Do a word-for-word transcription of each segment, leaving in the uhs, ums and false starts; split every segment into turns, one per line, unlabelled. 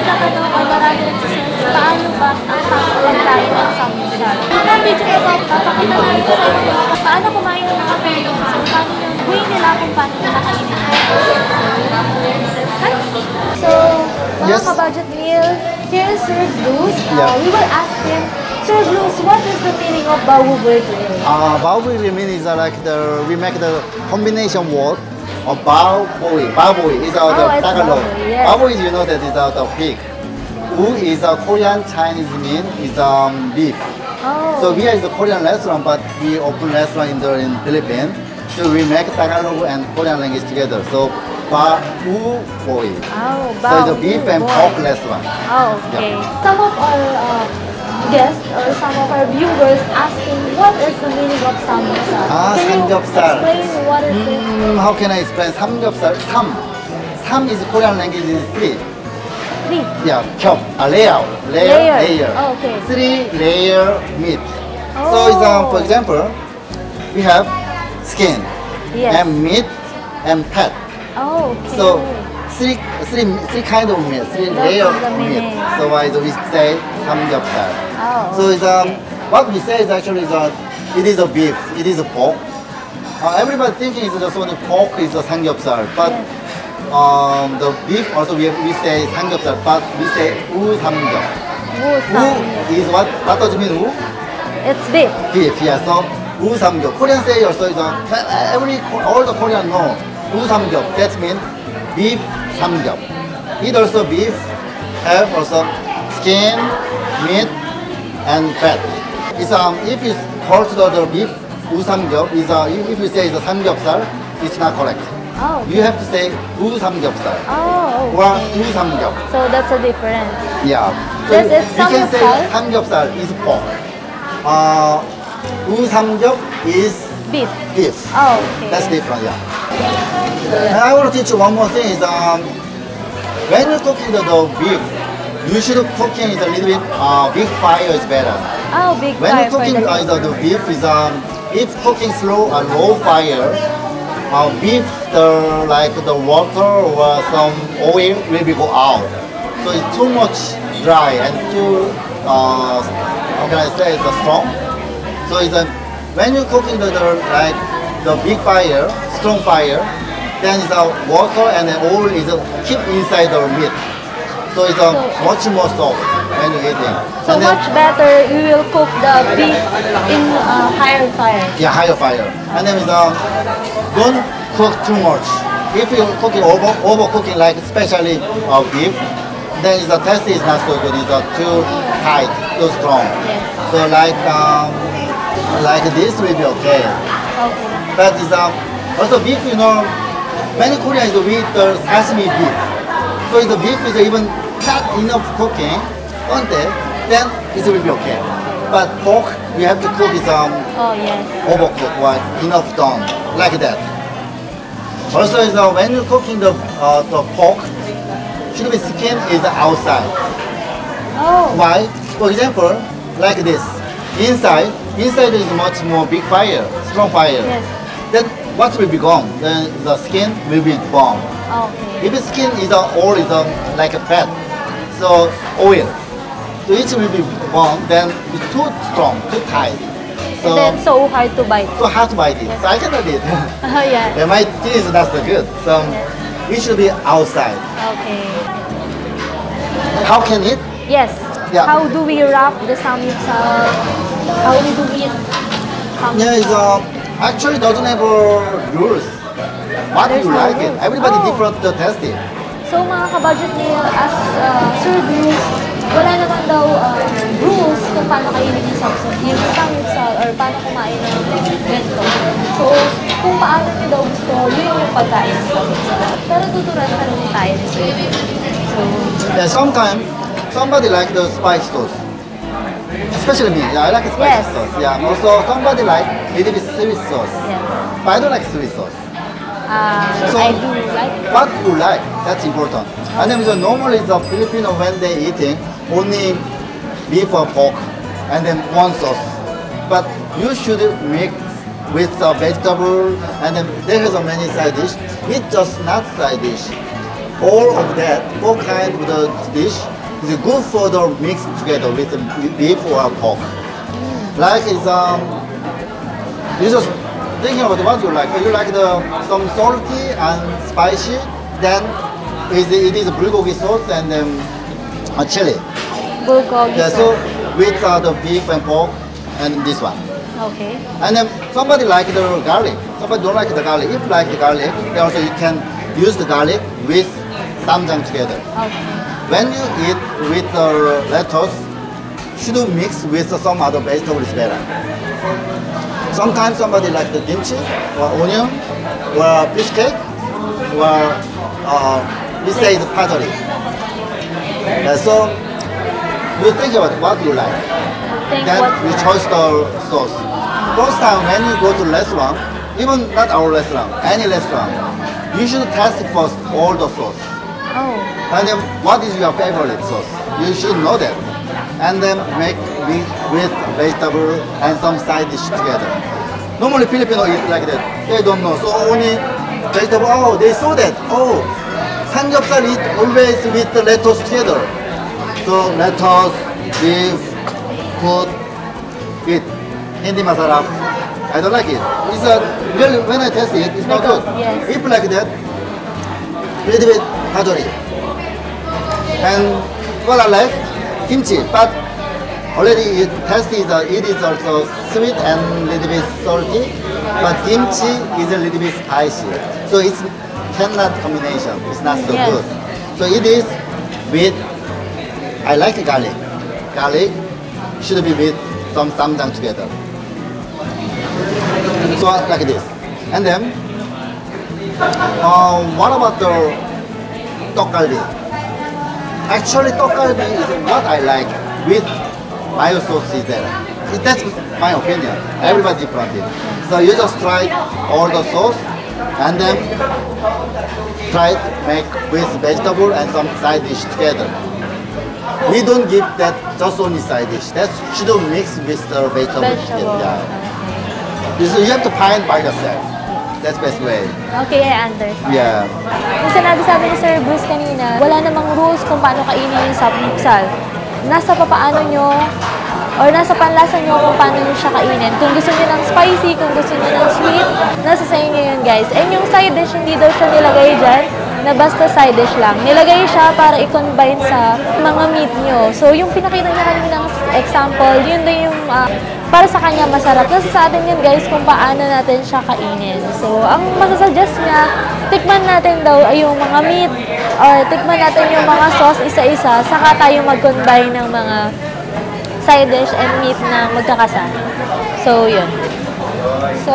nagtatanong o marami nagsasearch, paano ba ang pagkain ng samgyeopsal? Ang video na ba, papakita namin sa inyo paano kumain ng mga Pilipino, so paano yung way nila kung paano nila kainin. So, mga
Yes.
ka-budget meal, here is Sir Bruce. Uh,
Yeah.
We will ask him, Sir Bruce, what is the meaning of Baobuburger?
Uh, bao bui mean is uh, like the we make the combination word of bao bui. Bao bui is uh, the
Oh, it's
Tagalog.
bao bui, yes.
Bao bui is, you know, that is uh, the pig. U is a Korean Chinese mean is um beef.
Oh.
So we are the Korean restaurant, but we open restaurant in the in Philippines. So we make Tagalog and Korean language together. So ba u bui.
Oh,
So it's a beef and
Baobuburger.
pork restaurant.
Oh, okay. Some of our uh, guests or some of our viewers asking what is the meaning of samgyeopsal.
Ah,
Can you
samgyeopsal.
explain what is it?
Mm, how can I explain? 삼겹살. 삼. 삼 is Korean language is three.
Three.
Yeah, 겹. A layer. Layer.
Layer.
Layer.
Oh, okay.
Three layer meat.
Oh.
So it's, um, for example, we have skin
Yes.
and meat and fat.
Oh, okay.
So three, three, three kind of meat, three
That's
layer
the
meat.
meaning.
So why do we say 삼겹살?
Oh,
So it's, um, what we say is actually is, uh, it is a beef, it is a pork. Uh, everybody thinking it's just only pork is a 삼겹살, but um, the beef also we, we say 삼겹살, but we say 우삼겹.
Wusam.
우 is what? What does it mean? 우?
It's beef.
Beef, yeah. So 우삼겹. Korean say also is a, every all the Korean know 우삼겹. That means beef 삼겹. It also beef have also skin, meat, and fat. It's um if it's called the, the beef 우삼겹 is uh if you say it's a 삼겹살, it's not correct.
Oh.
You have to say 우삼겹살
Oh,
or
okay.
우삼겹.
So that's a difference.
Yeah. So
Yes, it's
you can say
삼겹살.
삼겹살 is pork. Uh, 우삼겹 is
Beef.
beef.
Oh, okay.
That's different, yeah. And I want to teach you one more thing is um, when you're cooking the, the beef, you should cooking is a little bit uh, big fire is better.
Oh, big
When
fire
you're cooking
for
uh,
the
the, the beef is um, if cooking slow or low fire, uh, beef the like the water or some oil will be go out. So it's too much dry and too uh, how can I say it's strong. So it's a, when you're cooking the, the like the big fire, strong fire, then it's a water and the oil is uh, keep inside the meat. So it's a
So-
much more soft when you're eating.
So
And then-
much better you will cook the beef in uh, higher fire.
Yeah, higher fire. And then is um, don't cook too much. If you're cooking over overcooking, like especially uh, beef, then the taste is not so good. It's uh, too tight, too strong.
Yes.
So like um, like this will be okay.
Okay.
But it's um, also beef, you know, many Koreans we eat the sashimi beef. So if the beef is even not enough cooking, don't they? Then it will be okay. But pork, we have to cook it um.
Oh, yes.
overcooked or enough done, like that. Also, is uh, when you're cooking the uh, the pork, should be skin is outside.
Oh.
Why? For example, like this. Inside, inside is much more big fire, strong fire.
Yes.
Then what will be gone? Then the skin will be burned.
Okay.
If the skin is uh, all is um, like a fat, so oil. So it will be burned. Then it's too strong, too tight.
And then so hard to bite.
So hard to bite it. So I cannot eat.
Oh, yeah.
And my teeth is not so good. So it should be outside.
Okay.
How can it?
Yes.
Yeah.
How do we wrap the samgyeopsal? How we do it? Samgyeopsal?
Yeah, it's uh, actually doesn't have uh, rules. What
There's
you
no
like it.
rules.
Everybody
Oh.
different to taste it.
So mga ka-budget meal, as uh, Sir Bruce, wala naman daw uh, rules kung paano kainin yung samgyeopsal, yung samgyeopsal or paano kumain ng ganito. So, kung paano nyo daw gusto, yun yung pagkain ng samgyeopsal. Pero tuturuan ka naman tayo ni Sir. So,
Yeah, sometimes somebody like the spice sauce. Especially me. Yeah, I like spicy
Yes.
sauce. Yeah. Also somebody like little bit sweet sauce.
yes.
But I don't like sweet sauce.
Uh,
So,
I do like
What you like, that's important. And then so normally the Filipino when they eating only beef or pork and then one sauce. But you should mix with the vegetable and then there is a many side dish. It's just not side dish. All of that, all kind of the dish It's good for the mix together with the beef or pork. Like it's um, you just thinking about what you like. You like the some salty and spicy. Then it is, it is bulgogi sauce and then a chili.
Bulgogi
Yeah, so
sauce.
with uh, the beef and pork and this one.
Okay.
And then somebody like the garlic. Somebody don't like the garlic. If you like the garlic, then also you can use the garlic with samjang together.
Okay.
When you eat with the lettuce, should mix with some other vegetables better. Sometimes somebody like the kimchi or onion or fish cake or uh, we say the pajori. Yeah, so you think about what you like.
Think
Then
what
we choose the sauce. First time when you go to restaurant, even not our restaurant, any restaurant, you should test first all the sauce.
Oh.
And then what is your favorite sauce? You should know that. And then make with, with vegetable and some side dish together. Normally Filipino eat like that. They don't know. So only vegetable, oh, they saw that. Oh, samgyeopsal eat always with the lettuce together. So lettuce, beef, put with hindi masarap. I don't like it. It's a, really, when I taste it, it's not good.
Yes.
If like that, little bit pajori. And what I like, kimchi, but already it tasted, uh, it is also sweet and little bit salty, but kimchi is a little bit spicy. So it's cannot combination, it's not so
Yes.
good. So it is with, I like garlic. Garlic should be with some samjang together. So like this. And then, uh, what about the tteokgalbi? Actually, tteokgalbi is what I like with mayo sauce is there. It- That's my opinion. Everybody different. So you just try all the sauce and then try to make with vegetable and some side dish together. We don't give that just only side dish. That should mix with the vegetable.
Vegetable.
Yeah. So you have to find by yourself. That's best way.
Okay, I understand.
Yeah.
Yung sinabi sabi ni Sir Bruce kanina, wala namang rules kung paano kainin yung samgyeopsal. Nasa papaano nyo, or nasa panlasa nyo kung paano nyo siya kainin. Kung gusto nyo ng spicy, kung gusto nyo ng sweet, nasa sa inyo yun, guys. And yung side dish, hindi daw siya nilagay dyan, na basta side dish lang. Nilagay siya para i-combine sa mga meat nyo. So, yung pinakita niya kanina ng example, yun din yung uh, para sa kanya masarap. Nasa sa atin yun, guys, kung paano natin siya kainin. So, ang masasuggest niya, tikman natin daw ay yung mga meat or tikman natin yung mga sauce isa-isa, saka tayo mag-combine ng mga side dish and meat na magkakasama. So, yun. So,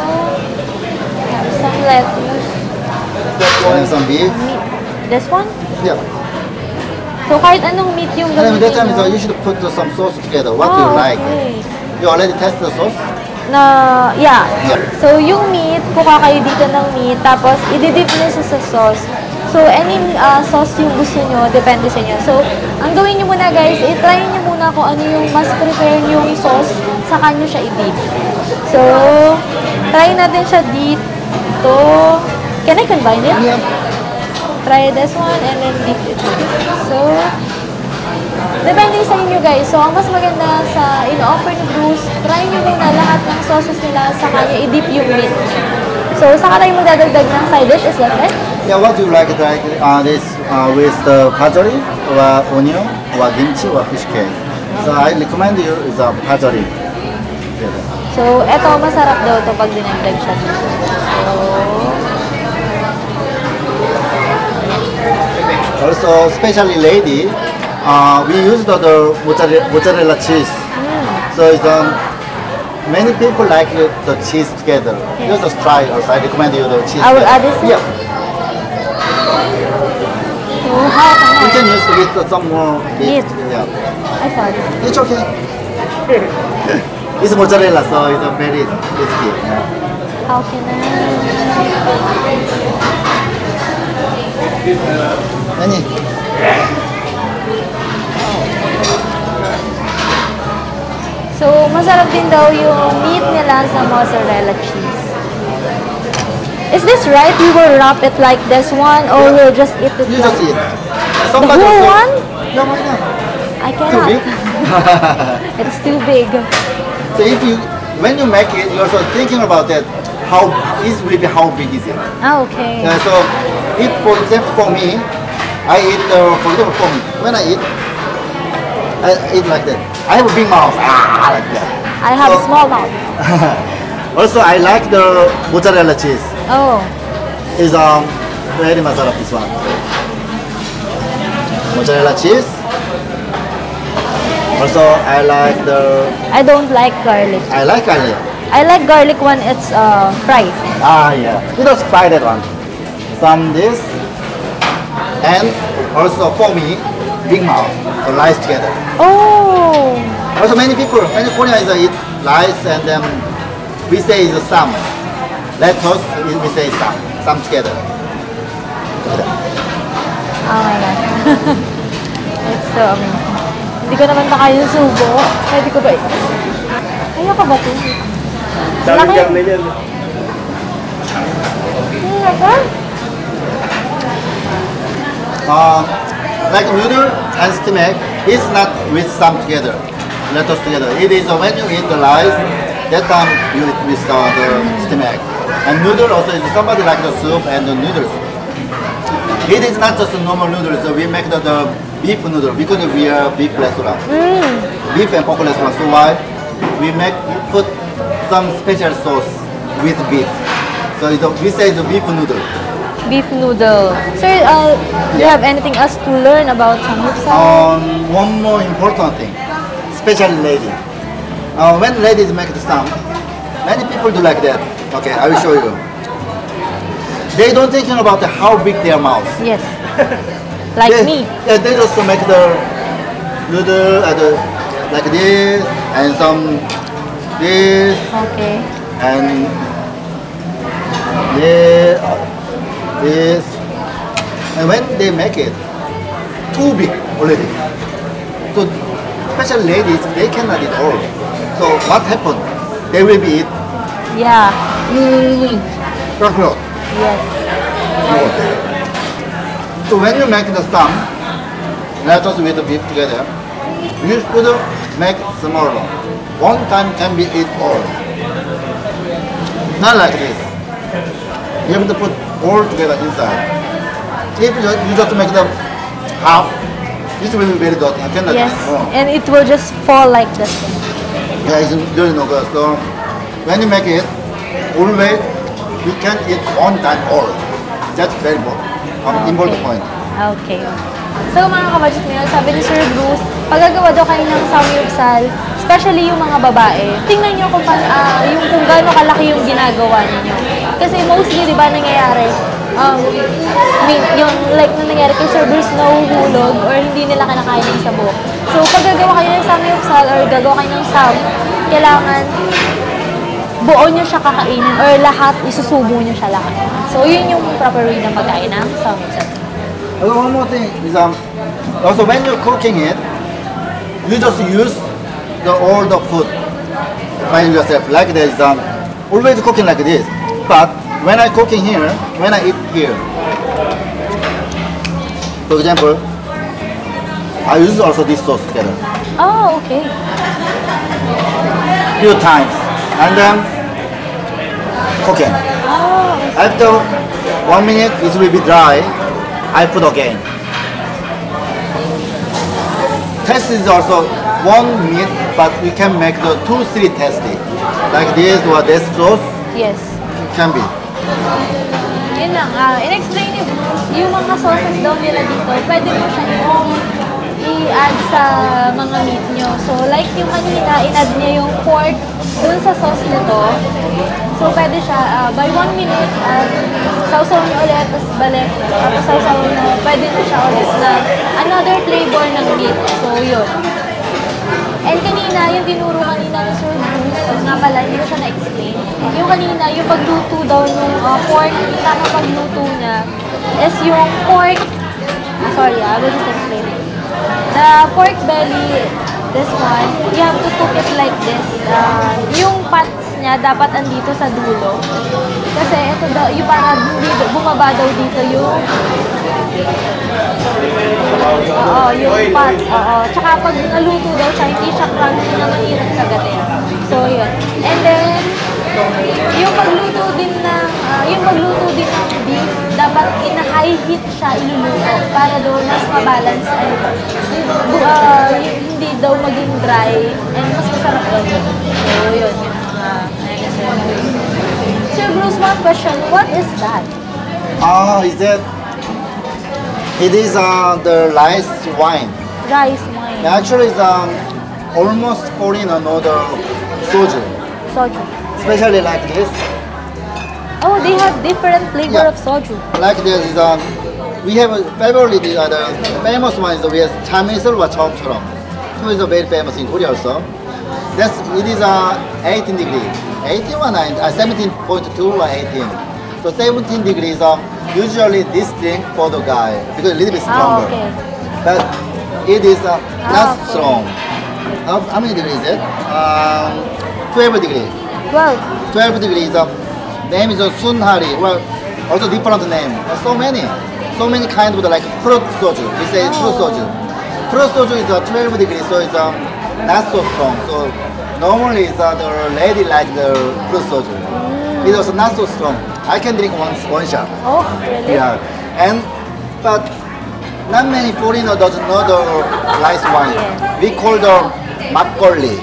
some lettuce.
And some beef.
Meat. This one?
Yeah.
So, kahit anong meat yung
And then
gamitin
that time
nyo.
so you should put some sauce together. What you
Oh,
like.
okay.
You already test the sauce?
Na, yeah.
Yeah.
So, yung meat, kuha kayo dito ng meat, tapos ididip nyo siya sa sauce. So, any uh, sauce yung gusto nyo, depende sa inyo. So, ang gawin nyo muna, guys, i-try nyo muna kung ano yung mas prefer yung sauce, saka nyo siya i-dip. So, try natin siya dito. Can I combine it?
Yeah.
Try this one and then dip it. So, depende sa inyo, guys. So, ang mas maganda sa in-offer ni Bruce, try nyo muna lahat ng sauces nila, saka nyo i-dip yung meat. So, saka tayo magdadagdag ng side dish, is that right?
Yeah, what do you like? Like uh, this uh, with the pajori or onion or kimchi or fish cake. So I recommend you is a pajori. Yeah.
So, eto, masarap daw to pag dinagdag siya. So,
Also, especially lady, uh, we use the, the mozzarella, mozzarella cheese. So it's um, many people like the, the cheese together. You just try. Also, I recommend you the cheese.
I will
together.
add this in?
Yeah,
so how
you
can
can use with some more
Meat.
meat. Yeah,
I? I thought.
it's okay. It's mozzarella, so it's a very risky. Yeah.
How can I?
Any?
So, masarap din daw yung meat nila sa mozzarella cheese. Is this right? We will wrap it like this one or we'll just eat it
You
like
just eat.
the
Somebody
whole
also-
one?
Yeah, why not?
I
Too
cannot.
big?
It's too big.
So if you, when you make it, you're also thinking about that. How is really how big is it?
Ah, okay.
Uh, so if, for example, for me, I eat. Uh, for example, for me, when I eat, I eat like that. I have a big mouth. Ah, like that.
I have a
So-
small mouth.
Also, I like the mozzarella cheese.
Oh.
Is um very much I love this one. Mozzarella cheese. Also, I like the.
I don't like garlic.
I like garlic.
I like garlic when it's uh, fried.
Ah, yeah. You just fry that one. Some this, and also for me, big mouth, so rice together.
Oh.
Also, many people, many Koreans eat rice, and then we say is some. Lettuce, we say some, some together.
Oh my god. It's so amazing. Hindi ko naman makaya subo. Pwede ko ba? Kaya ka ba ito?
Daming karne yan.
Hmm, ito?
Uh, like noodle and steamed egg, it's not with some together, lettuce together. It is uh, when you eat the rice, that time you eat with uh, the steamed egg. And noodle also is somebody like the soup and the noodles. It is not just a normal noodles. So we make the, the beef noodle because we are beef restaurant,
Mm.
beef and pork restaurant. So why we make put some special sauce with beef. So it's a, we say the beef noodle.
Beef noodle. Sir, uh, do you have anything else to learn about samgyeopsal?
Um, one more important thing, especially lady. Uh, when ladies make the sound, many people do like that. Okay, I will show you. They don't thinking about the, how big their mouth.
Yes. Like
They-
me.
Yeah, they just make the noodle uh, the, like this and some this
Okay.
and this, this, and when they make it too big already, so especially ladies they cannot eat all. So what happened? They will be eat.
Yeah.
Mm,
Yes.
so when you make the sum, lettuce with the beef together, you should make smaller. One time can be eat all. Not like this. You have to put all together inside. If you, you just make the half, this will be very dirty. You cannot
Yes.
eat. Oh.
And it will just fall like this.
Yeah, it's really no good. So when you make it, always you can eat one time all. That's very important. Um, important point.
Okay. So mga kabudget meal, sabi ni Sir Bruce, paggagawa daw kayo ng samgyeopsal, especially yung mga babae, tingnan nyo kung, pa, ah, yung, kung gaano kalaki yung ginagawa ninyo. Kasi mostly, di ba, nangyayari, um, I mean, yung like na nangyari kay Sir Bruce, nahuhulog or hindi nila kinakain yung sa buhok. So pag gagawa kayo ng samgyeopsal or gagawa kayo ng sam, kailangan buo nyo siya kakainin or lahat, isusubo nyo siya lahat. So yun yung proper way ng pagkain ng samgyeopsal.
Also, one more thing is um, also when you're cooking it, you just use the all the food by yourself. Like this, um, always cooking like this. But when I cooking here, when I eat here, for example, I use also this sauce together
Oh, okay.
few times, and then cooking.
Oh,
After one minute, it will be dry. I put again. Test is also one minute, but we can make the two, three tasty. Like this or this sauce
yes.
can be.
Yun lang, ah, in-explain ni Bruce, yung mga sauces daw nila dito, pwede mo siya i- i-add sa mga meat nyo. So, like yung kanina, in-add niya yung pork dun sa sauce nito. So, pwede siya, ah, by one minute, uh, sausaw niyo ulit, tapos balik, tapos sausaw niyo, pwede na siya ulit na another flavor ng meat. So, yun. And kanina, yung tinuro kanina ni Sir Bruce, nga pala, hindi ko siya na-explain. Yung kanina, yung pagluto daw ng uh, pork, yung tamang pagluto niya, is yung pork, ah, sorry, ah, I will just explain it. The pork belly, this one, you have to cook it like this. Uh, yung parts niya, dapat andito sa dulo. Kasi ito daw, yung parang hindi, bumaba daw dito yung Oo, yung pot. Oo. Tsaka pag naluto daw siya, hindi siya crunchy na mahirap kagatin. So, yun. And then, yung pagluto din ng, ah, yung pagluto din ng beef, dapat ina-high heat siya iluluto para daw mas mabalance ay uh, hindi daw maging dry and mas masarap daw yun. So, yun. Yun ang uh, Sir Bruce, one question. What is that?
Ah, is that? It is uh, the rice wine.
Rice wine.
Actually, it's um, almost Korean another soju.
Soju.
Especially like this.
Oh, they have different flavor
Yeah.
of soju.
Like this is um, we have a favorite uh, the famous one is we have chamisul or chomcherom. Two is very famous in Korea also. That's it is uh, eighteen degree, eighteen or nine, uh, seventeen point two or eighteen. So seventeen degrees um, usually this drink for the guy because a little bit
Ah,
stronger.
okay.
But it is uh,
Ah,
not
okay.
strong. How, how many degrees is it? Um, twelve degree.
Well,
twelve degrees. Um, name is uh, Sunhari. Well, also different name. Uh, so many, so many kind of like fruit soju. We say fruit
Oh.
soju. Fruit soju is uh, twelve degrees, so it's um, not so strong. So normally it's uh, the lady like the fruit soju. It's also not so strong. I can drink one one shot.
oh, really?
Yeah, and but not many foreigner doesn't know the rice wine.
Yes.
We call the makgeolli.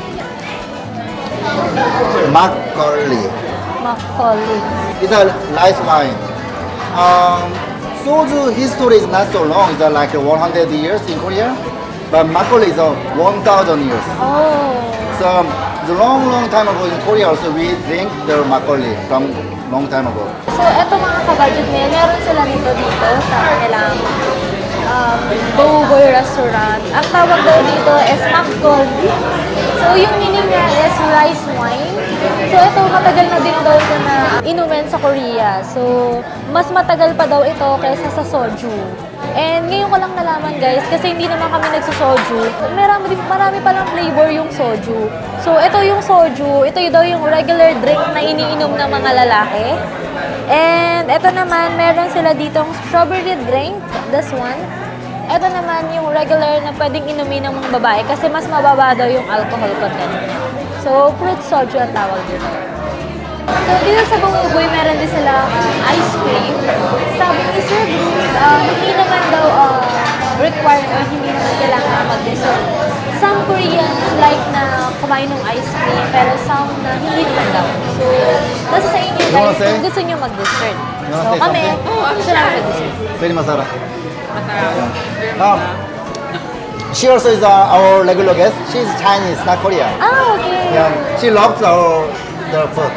Makgeolli.
Macaulay.
It's a rice wine. Um, soju history is not so long. It's uh, like one hundred years in Korea, but makgeolli is uh, one thousand years.
Oh.
So the long, long time ago in Korea also we drink the makgeolli from long time ago.
So, eto mga ka-budget meal, meron sila nito dito sa kanilang um, Boboy restaurant. Ang tawag daw dito is makgeolli. So, yung meaning niya is rice wine. So, ito matagal na din daw ito na inumin sa Korea. So, mas matagal pa daw ito kaysa sa soju. And ngayon ko lang nalaman guys, kasi hindi naman kami nagsusoju. Marami, marami palang flavor yung soju. So, ito yung soju. Ito daw yung regular drink na iniinom ng mga lalaki. And ito naman, meron sila ditong strawberry drink. This one. Ito naman yung regular na pwedeng inumin ng mga babae kasi mas mababa daw yung alcohol content niya. So, fruit soju ang tawag dito. So, dito sa Boboy, meron din sila um, ice cream. Sabi ni Sir Bruce, uh, hindi naman daw uh, required or hindi naman kailangan mag-dessert. Some Koreans like na kumain ng ice cream, pero some na hindi naman daw. So, nasa sa inyo
You wanna
guys
say?
kung gusto nyo mag-dessert.
You wanna
So,
say
kami,
something?
gusto namin mag-dessert.
Very masarap. Now, she also is uh, our regular guest. She's Chinese, not Korean.
Ah, okay.
Yeah, she loves our the food.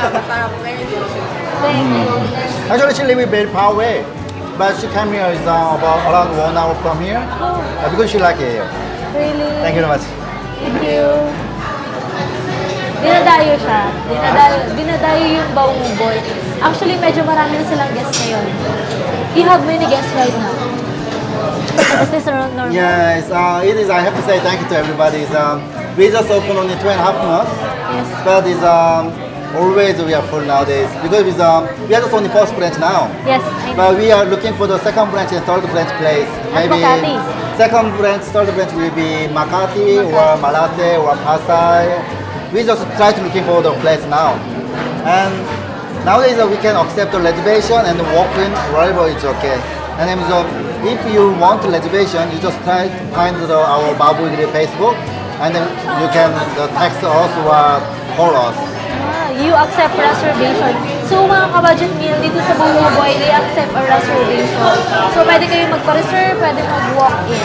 Thank you.
Actually, she lives very far away, but she came here is uh, about around one hour from here
Oh,
uh, because she like it here.
really?
Thank you very much.
Thank you. Dinadayo siya. Dinadayo, dinadayo yung Boboy. Actually, medyo marami na silang guests ngayon. You have many guests right now. Is this around normal?
Yes, uh, it is. I have to say thank you to everybody. It's, um, we just opened only two and a half months,
Yes.
but it's um, always we are full nowadays because it's, um, we are just only first branch now.
Yes, I know.
But we are looking for the second branch and third branch place.
At
Maybe
Makati.
second branch, third branch will be Makati or Malate or Pasay. We just try to looking for the place now. And nowadays uh, we can accept the reservation and walk in wherever it's okay. And then so if you want reservation, you just try to find the, our Babu Giri Facebook, and then you can uh, text us or call us.
Ah, you accept reservation. So, mga ka-budget meal dito sa Boboy, they accept a reservation. So, pwede kayo magpa-reserve, pwede mag-walk-in.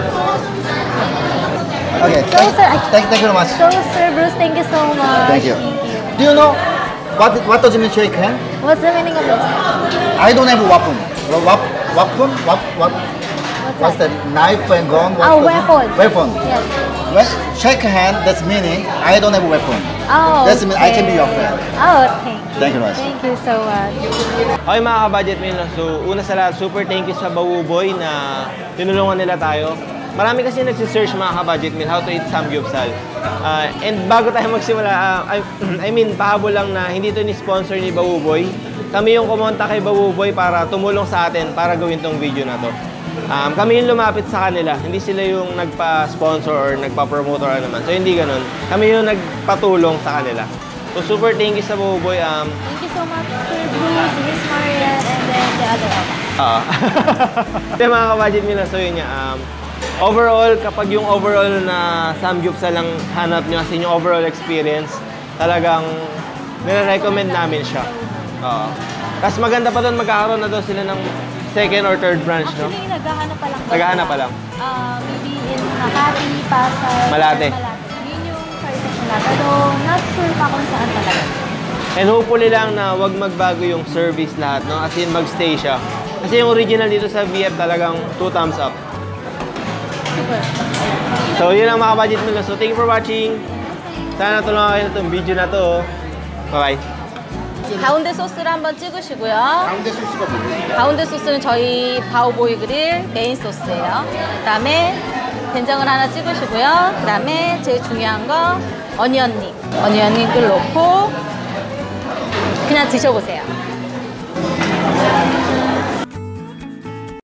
Okay,
So,
thank,
sir, I-
thank, thank you very much.
So, Sir Bruce, thank you so much.
Thank you. Do you know what what does it mean shake hand?
What's the meaning of this?
I don't have a weapon. Well, wap, weapon? Wap, what? What's
that?
that? Knife and gun? What's
Oh,
the-
weapon.
Weapon.
Yes.
When shake hand, that's meaning I don't have a weapon.
Oh,
That's mean I can be your
okay.
friend.
Oh, thank you.
Thank you very much.
Thank you so much.
Okay mga ka-budget meal, no? So una sa lahat, super thank you sa Boboy na tinulungan nila tayo.
marami kasi nagsisearch mga ka-budget meal, how to eat samgyeopsal. Uh, and bago tayo magsimula, uh, I, I mean, pahabol lang na hindi ito ni-sponsor ni Bawuboy. Kami yung kumonta kay Bawuboy para tumulong sa atin para gawin tong video na to. Um, kami yung lumapit sa kanila, hindi sila yung nagpa-sponsor or nagpa-promote or ano man. So hindi ganun. Kami yung nagpatulong sa kanila. So super thank you sa Bawuboy. Um,
Thank you so much, Sir Bruce, Miss Marian, and then the other one.
Oo. Kaya mga ka-budget meal, so yun niya. Um, overall, kapag yung overall na samgyeopsal lang hanap nyo, as in yung overall experience, talagang nire-recommend namin siya. Oo. Tapos maganda pa doon, magkakaroon na doon sila ng second or third branch, no?
Actually, naghahanap pa lang.
Naghahanap pa lang.
Uh, maybe in Makati, Pasay,
Malate.
or Malate. Yun yung first na. Pero not sure pa kung saan talaga.
And hopefully lang na wag magbago yung service lahat, no? As in, magstay siya. Kasi yung original dito sa V F talagang two thumbs up.
Super.
So, yun ang mga budget nila. So, thank you for watching. Sana tulungan kayo na itong video na to. Bye-bye.
가운데 소스를 한번 찍으시고요.
가운데 소스가 뭐예요?
가운데 소스는 저희 바오보이 그릴 메인 소스예요. 그다음에 된장을 하나 찍으시고요. 그다음에 제일 중요한 거 어니언링. 어니언링을 넣고 그냥 드셔보세요.